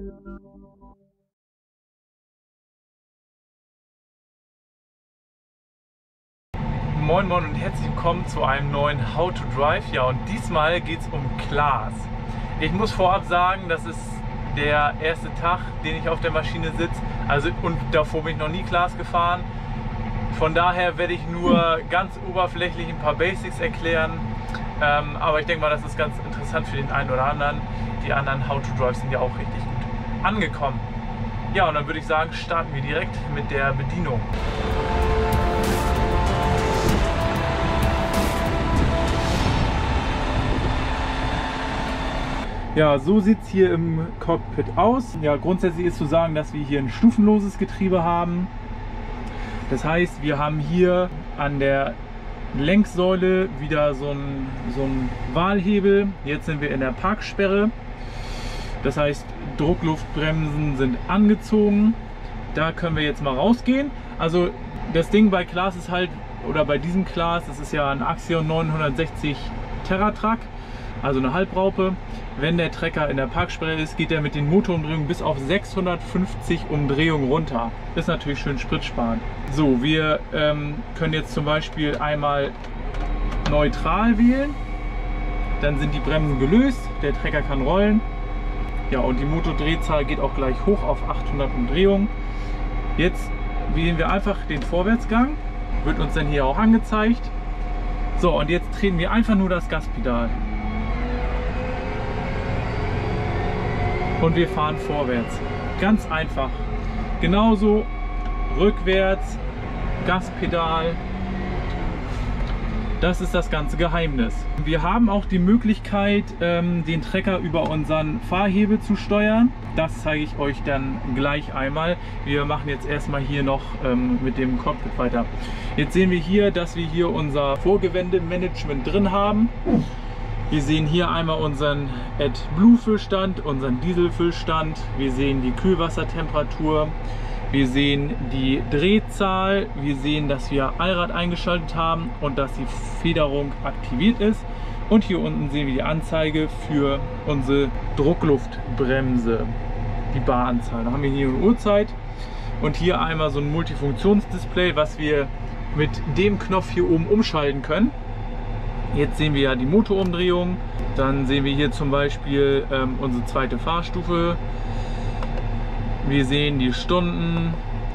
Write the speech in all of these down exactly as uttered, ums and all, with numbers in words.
Moin Moin und herzlich willkommen zu einem neuen How to Drive. Ja, und diesmal geht es um Klaas. Ich muss vorab sagen, das ist der erste Tag, den ich auf der Maschine sitze. Also, und davor bin ich noch nie Klaas gefahren. Von daher werde ich nur ganz oberflächlich ein paar Basics erklären. Ähm, aber ich denke mal, das ist ganz interessant für den einen oder anderen. Die anderen How to Drive sind ja auch richtig gut angekommen. Ja, und dann würde ich sagen, starten wir direkt mit der Bedienung. Ja, so sieht es hier im Cockpit aus. Ja, grundsätzlich ist zu sagen, dass wir hier ein stufenloses Getriebe haben. Das heißt, wir haben hier an der Lenksäule wieder so einen so einen Wahlhebel. Jetzt sind wir in der Parksperre. Das heißt, Druckluftbremsen sind angezogen. Da können wir jetzt mal rausgehen. Also das Ding bei Klaas ist halt, oder bei diesem Klaas, das ist ja ein Axion neunhundertsechzig TerraTrack. Also eine Halbraupe. Wenn der Trecker in der Parksperre ist, geht er mit den Motorumdrehungen bis auf sechshundertfünfzig Umdrehungen runter. Ist natürlich schön spritsparend. So, wir ähm, können jetzt zum Beispiel einmal neutral wählen. Dann sind die Bremsen gelöst, der Trecker kann rollen. Ja, und die Motordrehzahl geht auch gleich hoch auf achthundert Umdrehungen. Jetzt wählen wir einfach den Vorwärtsgang. Wird uns dann hier auch angezeigt. So, und jetzt treten wir einfach nur das Gaspedal. Und wir fahren vorwärts. Ganz einfach. Genauso rückwärts, Gaspedal. Das ist das ganze Geheimnis. Wir haben auch die Möglichkeit, ähm, den Trecker über unseren Fahrhebel zu steuern. Das zeige ich euch dann gleich einmal. Wir machen jetzt erstmal hier noch ähm, mit dem Cockpit weiter. Jetzt sehen wir hier, dass wir hier unser Vorgewende-Management drin haben. Wir sehen hier einmal unseren AdBlue-Füllstand, unseren Diesel-Füllstand. Wir sehen die Kühlwassertemperatur. Wir sehen die Drehzahl. Wir sehen, dass wir Allrad eingeschaltet haben und dass die Federung aktiviert ist. Und hier unten sehen wir die Anzeige für unsere Druckluftbremse, die Baranzahl. Da haben wir hier eine Uhrzeit und hier einmal so ein Multifunktionsdisplay, was wir mit dem Knopf hier oben umschalten können. Jetzt sehen wir ja die Motorumdrehung, dann sehen wir hier zum Beispiel ähm, unsere zweite Fahrstufe. Wir sehen die Stunden,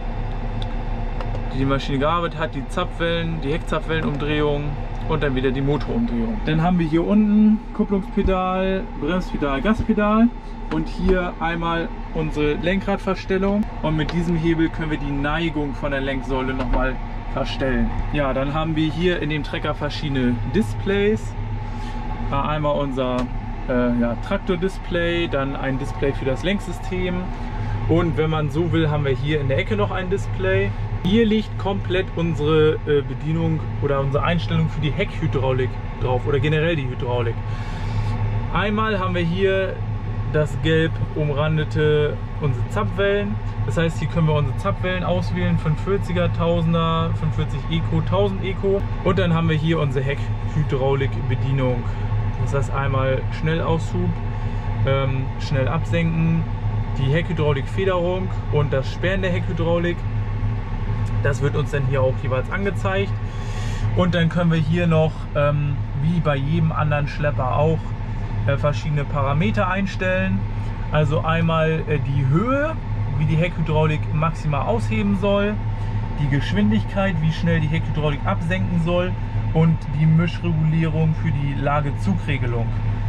die die Maschine gearbeitet hat, die Zapfwellen, die Heckzapfwellenumdrehung und dann wieder die Motorumdrehung. Dann haben wir hier unten Kupplungspedal, Bremspedal, Gaspedal und hier einmal unsere Lenkradverstellung. Und mit diesem Hebel können wir die Neigung von der Lenksäule nochmal verstellen. Ja, dann haben wir hier in dem Trecker verschiedene Displays. Einmal unser äh, ja, Traktor-Display, dann ein Display für das Lenksystem und wenn man so will, haben wir hier in der Ecke noch ein Display. Hier liegt komplett unsere äh, Bedienung oder unsere Einstellung für die Heckhydraulik drauf oder generell die Hydraulik. Einmal haben wir hier das gelb umrandete unsere Zapfwellen. Das heißt, hier können wir unsere Zapfwellen auswählen, fünfundvierziger, tausender, fünfundvierzig Eco, tausend Eco. Und dann haben wir hier unsere Heckhydraulik-Bedienung. Das heißt einmal Schnellaushub, ähm, schnell absenken, die Heckhydraulik-Federung und das Sperren der Heckhydraulik. Das wird uns dann hier auch jeweils angezeigt. Und dann können wir hier noch, ähm, wie bei jedem anderen Schlepper auch, äh, verschiedene Parameter einstellen. Also einmal äh, die Höhe, wie die Heckhydraulik maximal ausheben soll, die Geschwindigkeit, wie schnell die Heckhydraulik absenken soll und die Mischregulierung für die Lagezugregelung.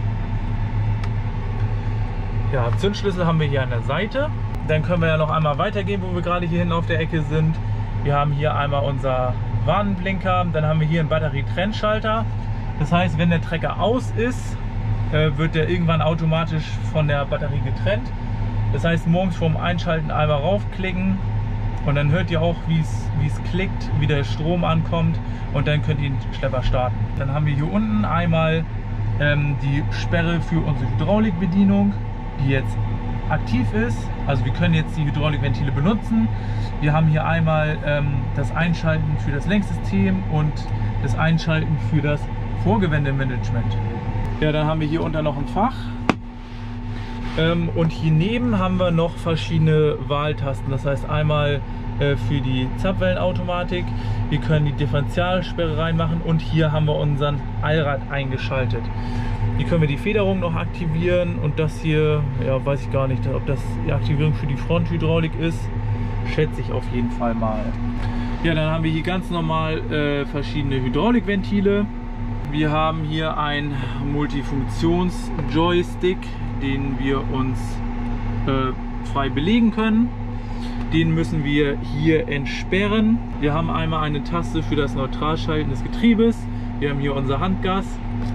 Ja, Zündschlüssel haben wir hier an der Seite. Dann können wir ja noch einmal weitergehen, wo wir gerade hier hinten auf der Ecke sind. Wir haben hier einmal unser Warnblinker, dann haben wir hier einen Batterietrennschalter. Das heißt, wenn der Trecker aus ist, wird der irgendwann automatisch von der Batterie getrennt. Das heißt, morgens vorm Einschalten einmal raufklicken und dann hört ihr auch, wie es wie es klickt, wie der Strom ankommt und dann könnt ihr den Schlepper starten. Dann haben wir hier unten einmal ähm, die Sperre für unsere Hydraulikbedienung, die jetzt aktiv ist. Also wir können jetzt die Hydraulikventile benutzen. Wir haben hier einmal ähm, das Einschalten für das Lenksystem und das Einschalten für das Vorgewende-Management. Ja, dann haben wir hier unter noch ein Fach. Ähm, und hier neben haben wir noch verschiedene Wahltasten. Das heißt einmal äh, für die Zapfwellenautomatik. Wir können die Differentialsperre reinmachen und hier haben wir unseren Allrad eingeschaltet. Hier können wir die Federung noch aktivieren und das hier, ja, weiß ich gar nicht, ob das die Aktivierung für die Fronthydraulik ist. Schätze ich auf jeden Fall mal. Ja, dann haben wir hier ganz normal äh, verschiedene Hydraulikventile. Wir haben hier einen Multifunktions-Joystick, den wir uns äh, frei belegen können. Den müssen wir hier entsperren. Wir haben einmal eine Taste für das Neutralschalten des Getriebes. Wir haben hier unser Handgas.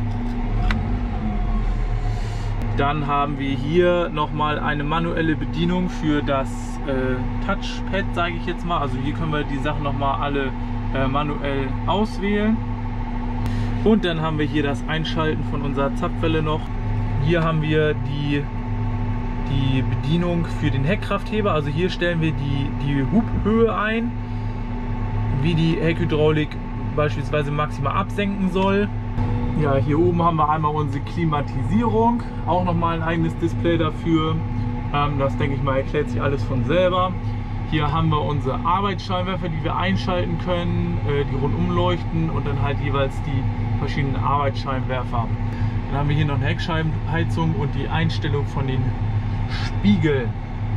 Dann haben wir hier nochmal eine manuelle Bedienung für das äh, Touchpad, sage ich jetzt mal. Also hier können wir die Sachen nochmal alle äh, manuell auswählen. Und dann haben wir hier das Einschalten von unserer Zapfwelle noch. Hier haben wir die, die Bedienung für den Heckkraftheber. Also hier stellen wir die, die Hubhöhe ein, wie die Heckhydraulik beispielsweise maximal absenken soll. Ja, hier oben haben wir einmal unsere Klimatisierung. Auch nochmal ein eigenes Display dafür. Ähm, das denke ich mal erklärt sich alles von selber. Hier haben wir unsere Arbeitsscheinwerfer, die wir einschalten können, äh, die rundum leuchten und dann halt jeweils die verschiedenen Arbeitsscheinwerfer. Dann haben wir hier noch eine Heckscheibenheizung und die Einstellung von den Spiegeln.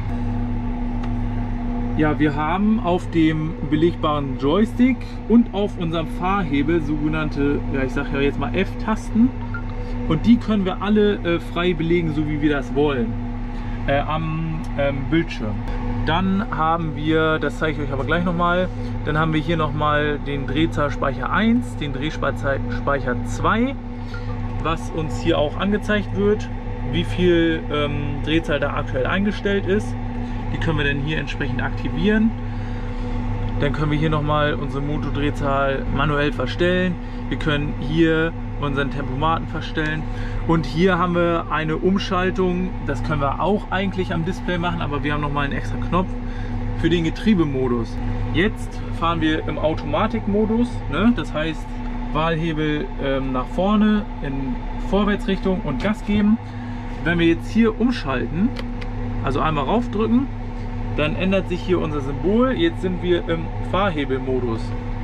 Ja, wir haben auf dem belegbaren Joystick und auf unserem Fahrhebel sogenannte, ja, ich sage ja jetzt mal F-Tasten und die können wir alle äh, frei belegen, so wie wir das wollen, äh, am ähm, Bildschirm. Dann haben wir, das zeige ich euch aber gleich nochmal, dann haben wir hier nochmal den Drehzahlspeicher eins, den Drehspeicher zwei, was uns hier auch angezeigt wird, wie viel ähm, Drehzahl da aktuell eingestellt ist. Die können wir dann hier entsprechend aktivieren. Dann können wir hier nochmal unsere Motordrehzahl manuell verstellen. Wir können hier unseren Tempomaten verstellen. Und hier haben wir eine Umschaltung, das können wir auch eigentlich am Display machen, aber wir haben nochmal einen extra Knopf für den Getriebemodus. Jetzt fahren wir im Automatikmodus, ne? Das heißt Wahlhebel ähm, nach vorne in Vorwärtsrichtung und Gas geben. Wenn wir jetzt hier umschalten, also einmal raufdrücken, dann ändert sich hier unser Symbol. Jetzt sind wir im Fahrhebelmodus.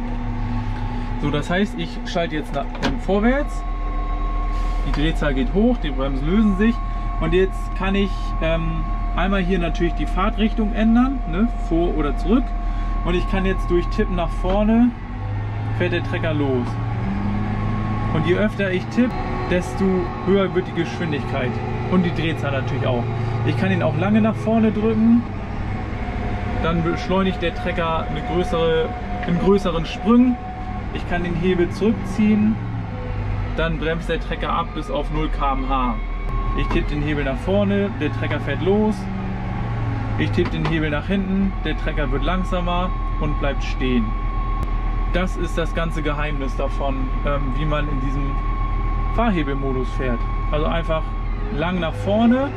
So, das heißt, ich schalte jetzt nach ähm, vorwärts. Die Drehzahl geht hoch, die Bremsen lösen sich. Und jetzt kann ich ähm, einmal hier natürlich die Fahrtrichtung ändern, ne, vor oder zurück. Und ich kann jetzt durch Tippen nach vorne, fährt der Trecker los. Und je öfter ich tippe, desto höher wird die Geschwindigkeit. Und die Drehzahl natürlich auch. Ich kann ihn auch lange nach vorne drücken. Dann beschleunigt der Trecker eine größere, in größeren Sprüngen. Ich kann den Hebel zurückziehen. Dann bremst der Trecker ab bis auf null Kilometer pro Stunde. Ich tippe den Hebel nach vorne, der Trecker fährt los. Ich tippe den Hebel nach hinten, der Trecker wird langsamer und bleibt stehen. Das ist das ganze Geheimnis davon, wie man in diesem Fahrhebelmodus fährt. Also einfach lang nach vorne.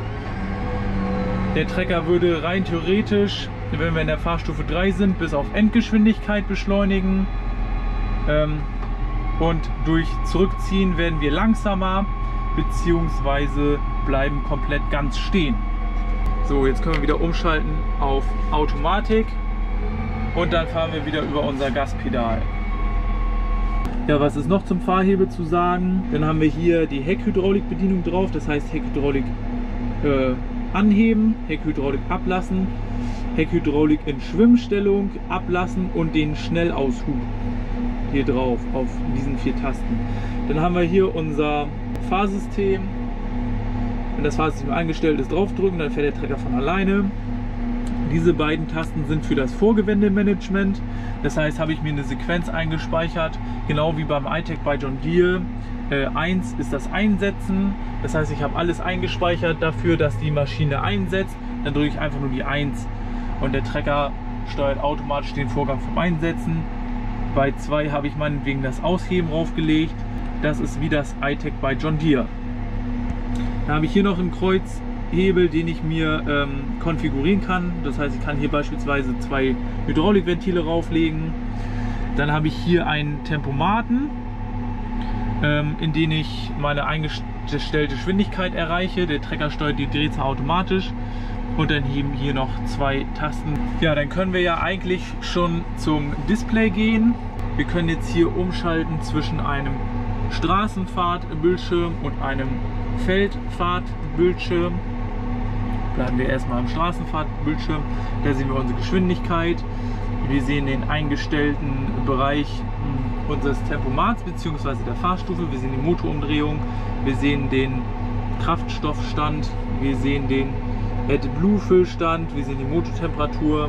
Der Trecker würde rein theoretisch, wenn wir in der Fahrstufe drei sind, bis auf Endgeschwindigkeit beschleunigen. Und durch Zurückziehen werden wir langsamer, beziehungsweise bleiben komplett ganz stehen. So, jetzt können wir wieder umschalten auf Automatik und dann fahren wir wieder über unser Gaspedal. Ja, was ist noch zum Fahrhebel zu sagen? Dann haben wir hier die Heckhydraulikbedienung drauf, das heißt Heckhydraulik äh, anheben, Heckhydraulik ablassen, Heckhydraulik in Schwimmstellung ablassen und den Schnellaushub hier drauf auf diesen vier Tasten. Dann haben wir hier unser Fahrsystem. Wenn das Fahrsystem eingestellt ist, draufdrücken, dann fährt der Trecker von alleine. Diese beiden Tasten sind für das Vorgewändemanagement. Das heißt, habe ich mir eine Sequenz eingespeichert, genau wie beim iTech bei John Deere. Äh, eins ist das Einsetzen. Das heißt, ich habe alles eingespeichert dafür, dass die Maschine einsetzt. Dann drücke ich einfach nur die eins und der Trecker steuert automatisch den Vorgang vom Einsetzen. Bei zwei habe ich meinetwegen das Ausheben draufgelegt. Das ist wie das iTech bei John Deere. Da habe ich hier noch einen Kreuzhebel, den ich mir ähm, konfigurieren kann. Das heißt, ich kann hier beispielsweise zwei Hydraulikventile rauflegen. Dann habe ich hier einen Tempomaten, ähm, in den ich meine eingestellte Geschwindigkeit erreiche. Der Trecker steuert die Drehzahl automatisch. Und dann eben hier noch zwei Tasten. Ja, dann können wir ja eigentlich schon zum Display gehen. Wir können jetzt hier umschalten zwischen einem Straßenfahrtbildschirm und einem Feldfahrtbildschirm. Bleiben wir erstmal am Straßenfahrtbildschirm. Da sehen wir unsere Geschwindigkeit. Wir sehen den eingestellten Bereich unseres Tempomats bzw. der Fahrstufe. Wir sehen die Motorumdrehung. Wir sehen den Kraftstoffstand. Wir sehen den AdBlue-Füllstand, wir sehen die Motortemperatur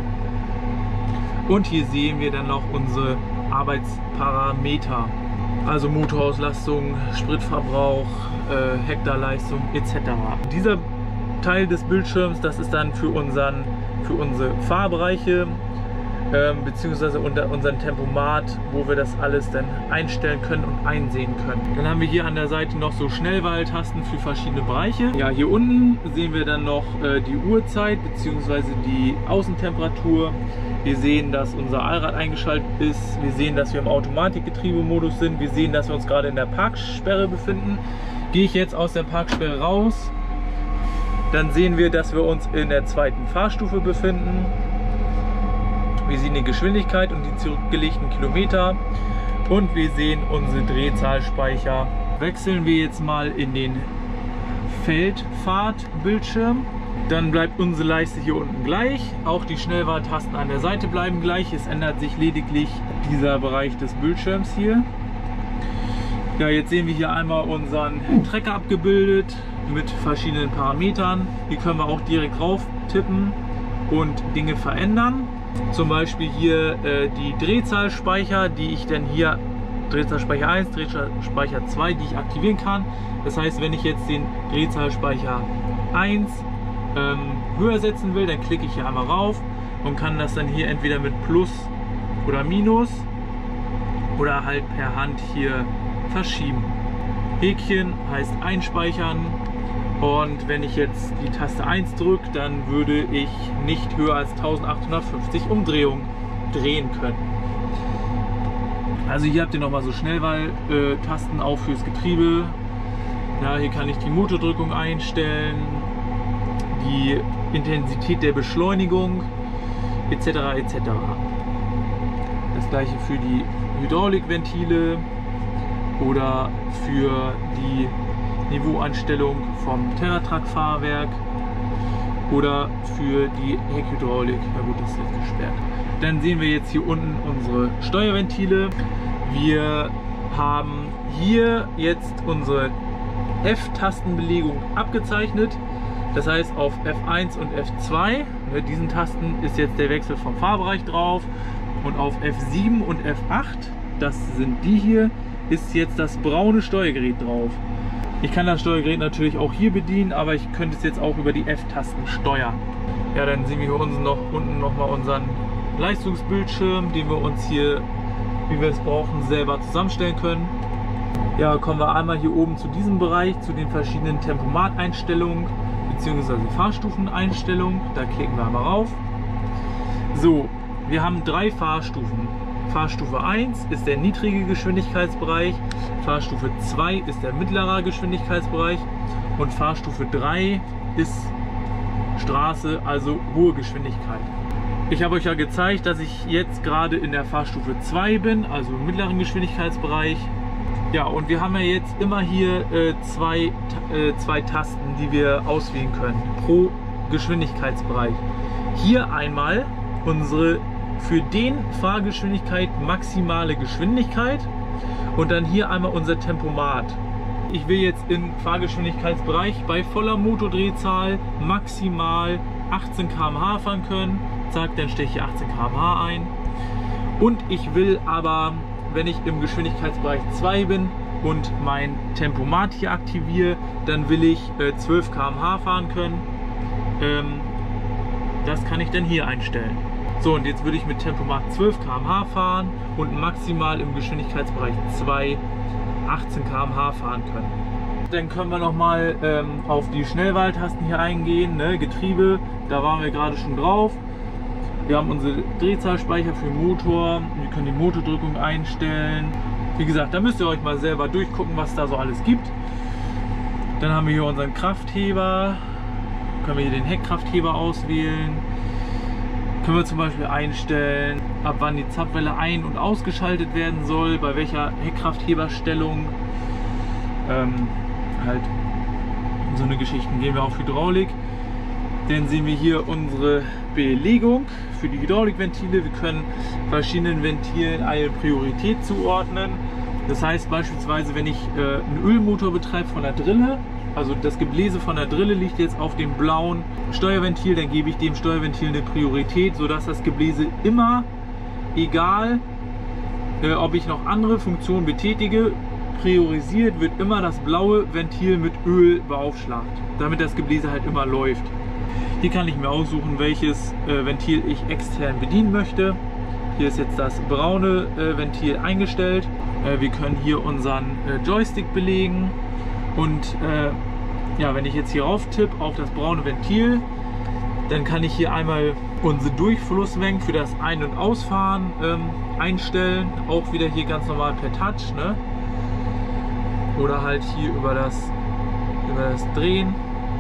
und hier sehen wir dann noch unsere Arbeitsparameter, also Motorauslastung, Spritverbrauch, äh, Hektarleistung et cetera. Dieser Teil des Bildschirms, das ist dann für, unseren, für unsere Fahrbereiche ähm, beziehungsweise unter unseren Tempomat, wo wir das alles dann einstellen können und einsehen können. Dann haben wir hier an der Seite noch so Schnellwahltasten für verschiedene Bereiche. Ja, hier unten sehen wir dann noch äh, die Uhrzeit beziehungsweise die Außentemperatur. Wir sehen, dass unser Allrad eingeschaltet ist. Wir sehen, dass wir im Automatikgetriebemodus sind. Wir sehen, dass wir uns gerade in der Parksperre befinden. Gehe ich jetzt aus der Parksperre raus, dann sehen wir, dass wir uns in der zweiten Fahrstufe befinden. Wir sehen die Geschwindigkeit und die zurückgelegten Kilometer und wir sehen unsere Drehzahlspeicher. Wechseln wir jetzt mal in den Feldfahrtbildschirm. Dann bleibt unsere Leiste hier unten gleich. Auch die Schnellwahltasten an der Seite bleiben gleich. Es ändert sich lediglich dieser Bereich des Bildschirms hier. Ja, jetzt sehen wir hier einmal unseren Trecker abgebildet mit verschiedenen Parametern. Hier können wir auch direkt drauf tippen und Dinge verändern. Zum Beispiel hier äh, die Drehzahlspeicher, die ich dann hier, Drehzahlspeicher eins, Drehzahlspeicher zwei, die ich aktivieren kann. Das heißt, wenn ich jetzt den Drehzahlspeicher eins ähm, höher setzen will, dann klicke ich hier einmal rauf und kann das dann hier entweder mit Plus oder Minus oder halt per Hand hier verschieben. Häkchen heißt einspeichern. Und wenn ich jetzt die Taste eins drücke, dann würde ich nicht höher als eintausendachthundertfünfzig Umdrehungen drehen können. Also hier habt ihr nochmal so Schnellwahltasten auch fürs Getriebe. Ja, hier kann ich die Motordrückung einstellen, die Intensität der Beschleunigung et cetera et cetera. Das gleiche für die Hydraulikventile oder für die Niveaueinstellung vom TerraTrak-Fahrwerk oder für die Heckhydraulik. Na gut, das ist jetzt gesperrt. Dann sehen wir jetzt hier unten unsere Steuerventile. Wir haben hier jetzt unsere F-Tastenbelegung abgezeichnet. Das heißt, auf F eins und F zwei, ne, diesen Tasten ist jetzt der Wechsel vom Fahrbereich drauf. Und auf F sieben und F acht, das sind die hier, ist jetzt das braune Steuergerät drauf. Ich kann das Steuergerät natürlich auch hier bedienen, aber ich könnte es jetzt auch über die F-Tasten steuern. Ja, dann sehen wir hier unten noch, unten noch mal unseren Leistungsbildschirm, den wir uns hier, wie wir es brauchen, selber zusammenstellen können. Ja, kommen wir einmal hier oben zu diesem Bereich, zu den verschiedenen Tempomat-Einstellungen bzw. Fahrstufeneinstellungen. Da klicken wir einmal rauf. So, wir haben drei Fahrstufen. Fahrstufe eins ist der niedrige Geschwindigkeitsbereich, Fahrstufe zwei ist der mittlere Geschwindigkeitsbereich und Fahrstufe drei ist Straße, also hohe Geschwindigkeit. Ich habe euch ja gezeigt, dass ich jetzt gerade in der Fahrstufe zwei bin, also im mittleren Geschwindigkeitsbereich. Ja, und wir haben ja jetzt immer hier äh, zwei, äh, zwei Tasten, die wir auswählen können pro Geschwindigkeitsbereich. Hier einmal unsere für den Fahrgeschwindigkeit maximale Geschwindigkeit und dann hier einmal unser Tempomat. Ich will jetzt im Fahrgeschwindigkeitsbereich bei voller Motordrehzahl maximal achtzehn Kilometer pro Stunde fahren können. Zack, dann steche ich achtzehn Kilometer pro Stunde ein. Und ich will aber, wenn ich im Geschwindigkeitsbereich zwei bin und mein Tempomat hier aktiviere, dann will ich äh, zwölf Kilometer pro Stunde fahren können. Ähm, das kann ich dann hier einstellen. So, und jetzt würde ich mit Tempomat zwölf Kilometer pro Stunde fahren und maximal im Geschwindigkeitsbereich zwei achtzehn Kilometer pro Stunde fahren können. Dann können wir nochmal ähm, auf die Schnellwahltasten hier eingehen, ne? Getriebe, da waren wir gerade schon drauf. Wir haben unsere Drehzahlspeicher für den Motor, wir können die Motordrückung einstellen. Wie gesagt, da müsst ihr euch mal selber durchgucken, was da so alles gibt. Dann haben wir hier unseren Kraftheber. Können wir hier den Heckkraftheber auswählen. Können wir zum Beispiel einstellen, ab wann die Zapfwelle ein- und ausgeschaltet werden soll, bei welcher Heckkraftheberstellung. Ähm, halt so eine Geschichten. Gehen wir auf Hydraulik. Dann sehen wir hier unsere Belegung für die Hydraulikventile. Wir können verschiedenen Ventilen eine Priorität zuordnen. Das heißt beispielsweise, wenn ich äh, einen Ölmotor betreibe von der Drille, also das Gebläse von der Drille liegt jetzt auf dem blauen Steuerventil, dann gebe ich dem Steuerventil eine Priorität, sodass das Gebläse immer, egal äh, ob ich noch andere Funktionen betätige, priorisiert wird immer das blaue Ventil mit Öl beaufschlagt, damit das Gebläse halt immer läuft. Hier kann ich mir aussuchen, welches äh, Ventil ich extern bedienen möchte. Hier ist jetzt das braune äh, Ventil eingestellt. Äh, wir können hier unseren äh, Joystick belegen. Und äh, ja, wenn ich jetzt hier rauf tippe auf das braune Ventil, dann kann ich hier einmal unsere Durchflussmengen für das Ein- und Ausfahren ähm, einstellen. Auch wieder hier ganz normal per Touch, ne? Oder halt hier über das, über das Drehen.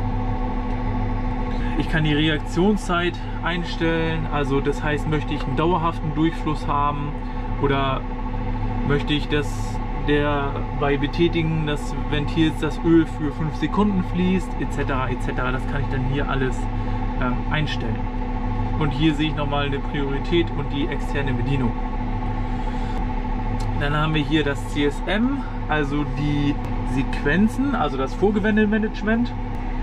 Ich kann die Reaktionszeit einstellen, also das heißt, möchte ich einen dauerhaften Durchfluss haben oder möchte ich, dass der bei Betätigen des Ventils das Öl für fünf Sekunden fließt, et cetera et cetera. Das kann ich dann hier alles ähm, einstellen. Und hier sehe ich nochmal eine Priorität und die externe Bedienung. Dann haben wir hier das C S M, also die Sequenzen, also das Vorgewendemanagement.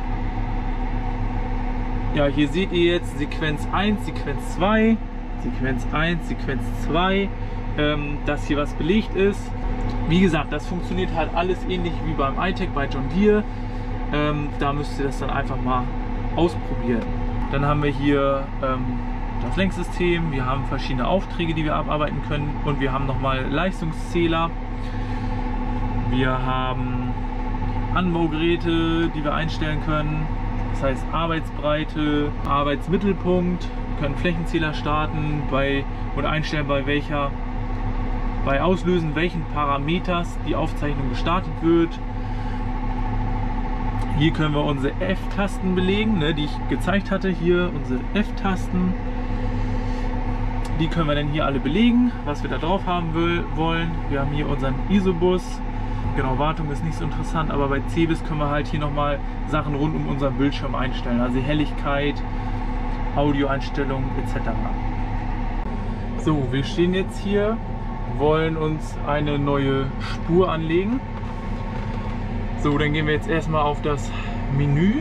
Ja, hier seht ihr jetzt Sequenz eins, Sequenz zwei, Sequenz eins, Sequenz zwei, ähm, dass hier was belegt ist. Wie gesagt, das funktioniert halt alles ähnlich wie beim iTech bei John Deere. Ähm, da müsst ihr das dann einfach mal ausprobieren. Dann haben wir hier ähm, das Lenksystem, wir haben verschiedene Aufträge, die wir abarbeiten können und wir haben nochmal Leistungszähler. Wir haben Anbaugeräte, die wir einstellen können. Das heißt Arbeitsbreite, Arbeitsmittelpunkt. Wir können Flächenzähler starten bei, oder einstellen, bei welcher, bei Auslösen welchen Parameters die Aufzeichnung gestartet wird. Hier können wir unsere F-Tasten belegen, ne, die ich gezeigt hatte. Hier unsere F-Tasten. Die können wir dann hier alle belegen, was wir da drauf haben will, wollen. Wir haben hier unseren Isobus. Genau, Wartung ist nicht so interessant, aber bei Cebis können wir halt hier nochmal Sachen rund um unseren Bildschirm einstellen. Also Helligkeit, Audioeinstellungen et cetera. So, wir stehen jetzt hier, wollen uns eine neue Spur anlegen. So, dann gehen wir jetzt erstmal auf das Menü.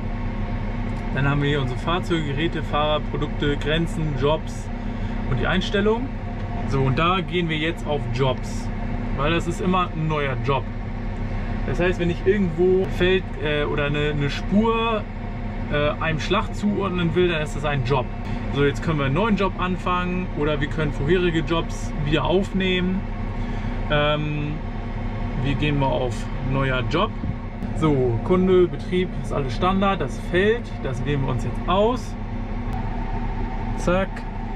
Dann haben wir hier unsere Fahrzeuge, Geräte, Fahrer, Produkte, Grenzen, Jobs und die Einstellungen. So, und da gehen wir jetzt auf Jobs, weil das ist immer ein neuer Job. Das heißt, wenn ich irgendwo Feld äh, oder eine, eine Spur äh, einem Schlag zuordnen will, dann ist das ein Job. So, jetzt können wir einen neuen Job anfangen oder wir können vorherige Jobs wieder aufnehmen. Ähm, wir gehen mal auf neuer Job. So, Kunde, Betrieb, ist alles Standard. Das Feld, das wählen wir uns jetzt aus. Zack.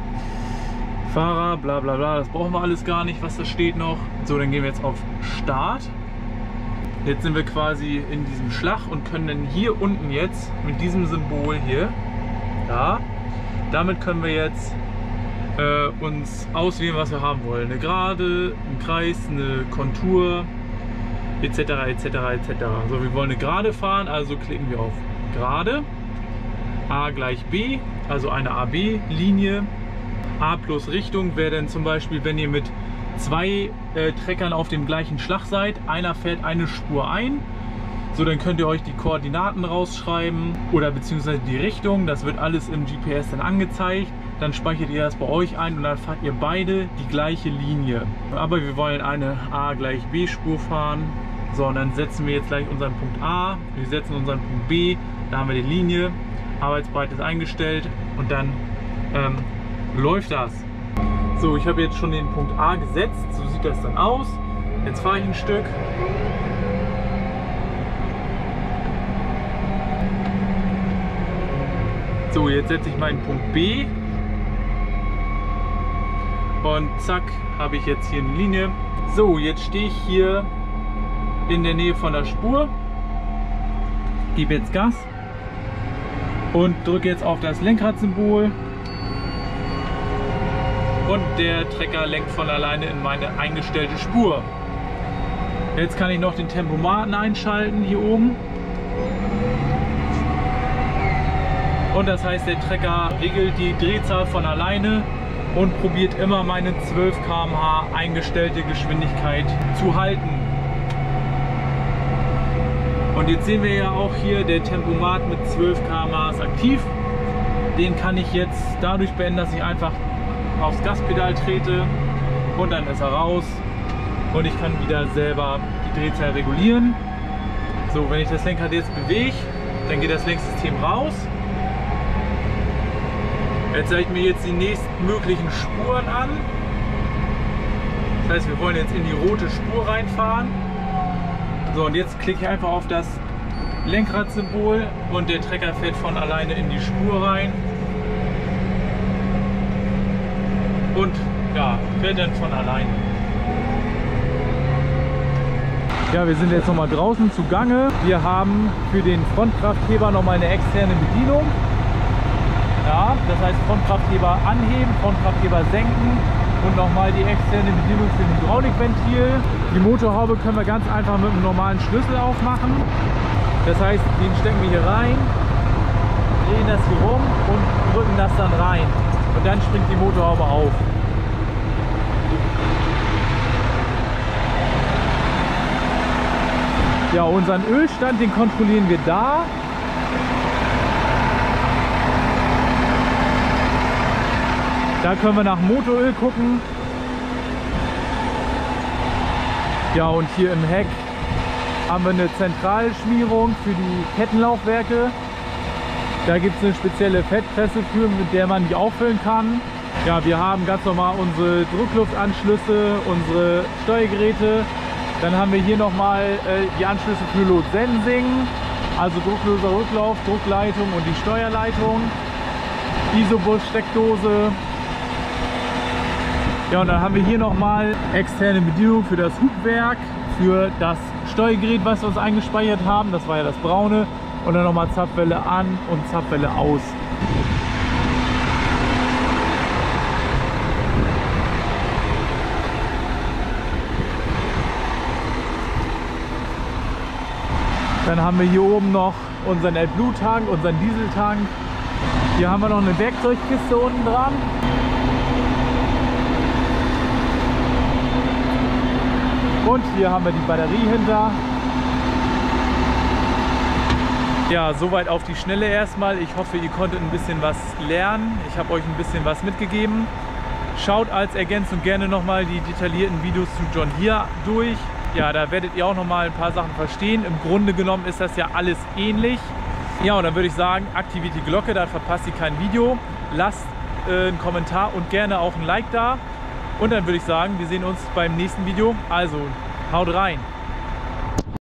Fahrer, bla bla bla, das brauchen wir alles gar nicht, was da steht noch. So, dann gehen wir jetzt auf Start. Jetzt sind wir quasi in diesem Schlag und können dann hier unten jetzt mit diesem Symbol hier, da, damit können wir jetzt äh, uns auswählen, was wir haben wollen. Eine Gerade, ein Kreis, eine Kontur, et cetera et cetera et cetera. So, wir wollen eine Gerade fahren, also klicken wir auf Gerade. A gleich B, also eine A B-Linie. A plus Richtung wäre dann zum Beispiel, wenn ihr mit zwei äh, Treckern auf dem gleichen Schlag seid, einer fährt eine Spur ein, so dann könnt ihr euch die Koordinaten rausschreiben oder beziehungsweise die Richtung, das wird alles im G P S dann angezeigt, dann speichert ihr das bei euch ein und dann fahrt ihr beide die gleiche Linie. Aber wir wollen eine A gleich B Spur fahren, so und dann setzen wir jetzt gleich unseren Punkt A, wir setzen unseren Punkt B, da haben wir die Linie, Arbeitsbreite ist eingestellt und dann ähm, läuft das. So, ich habe jetzt schon den Punkt A gesetzt, so sieht das dann aus. Jetzt fahre ich ein Stück. So, jetzt setze ich meinen Punkt B. Und zack, habe ich jetzt hier eine Linie. So, jetzt stehe ich hier in der Nähe von der Spur. gebe jetzt Gas und drücke jetzt auf das Lenkradsymbol. Und der Trecker lenkt von alleine in meine eingestellte Spur. Jetzt kann ich noch den Tempomaten einschalten hier oben. Und das heißt, der Trecker regelt die Drehzahl von alleine und probiert immer meine zwölf Kilometer pro Stunde eingestellte Geschwindigkeit zu halten. Und jetzt sehen wir ja auch hier, der Tempomat mit zwölf Kilometer pro Stunde ist aktiv. Den kann ich jetzt dadurch beenden, dass ich einfach aufs Gaspedal trete und dann ist er raus und ich kann wieder selber die Drehzahl regulieren. So, wenn ich das Lenkrad jetzt bewege, dann geht das Lenksystem raus. Jetzt zeige ich mir jetzt die nächsten möglichen Spuren an. Das heißt, wir wollen jetzt in die rote Spur reinfahren. So, und jetzt klicke ich einfach auf das Lenkradsymbol und der Trecker fährt von alleine in die Spur rein. Und ja, fährt dann von alleine. Ja, wir sind jetzt noch mal draußen zugange. Wir haben für den Frontkraftheber noch mal eine externe Bedienung. Ja, das heißt Frontkraftheber anheben, Frontkraftheber senken und nochmal die externe Bedienung für das Hydraulikventil. Die Motorhaube können wir ganz einfach mit einem normalen Schlüssel aufmachen. Das heißt, den stecken wir hier rein, drehen das hier rum und drücken das dann rein. Und dann springt die Motorhaube auf. Ja, unseren Ölstand, den kontrollieren wir da. Da können wir nach Motoröl gucken. Ja, und hier im Heck haben wir eine Zentralschmierung für die Kettenlaufwerke. Da gibt es eine spezielle Fettpresse für, mit der man die auffüllen kann. Ja, wir haben ganz normal unsere Druckluftanschlüsse, unsere Steuergeräte. Dann haben wir hier nochmal äh, die Anschlüsse für Load Sensing, also druckloser Rücklauf, Druckleitung und die Steuerleitung. Isobus-Steckdose. Ja, und dann haben wir hier nochmal externe Bedienung für das Hubwerk, für das Steuergerät, was wir uns eingespeichert haben. Das war ja das braune. Und dann nochmal Zapfwelle an und Zapfwelle aus. Dann haben wir hier oben noch unseren AdBlue-Tank, unseren Dieseltank. Hier haben wir noch eine Werkzeugkiste unten dran. Und hier haben wir die Batterie hinter. Ja, soweit auf die Schnelle erstmal. Ich hoffe, ihr konntet ein bisschen was lernen. Ich habe euch ein bisschen was mitgegeben. Schaut als Ergänzung gerne nochmal die detaillierten Videos zu John Deere durch. Ja, da werdet ihr auch nochmal ein paar Sachen verstehen. Im Grunde genommen ist das ja alles ähnlich. Ja, und dann würde ich sagen, aktiviert die Glocke, dann verpasst ihr kein Video. Lasst äh, einen Kommentar und gerne auch ein Like da. Und dann würde ich sagen, wir sehen uns beim nächsten Video. Also, haut rein!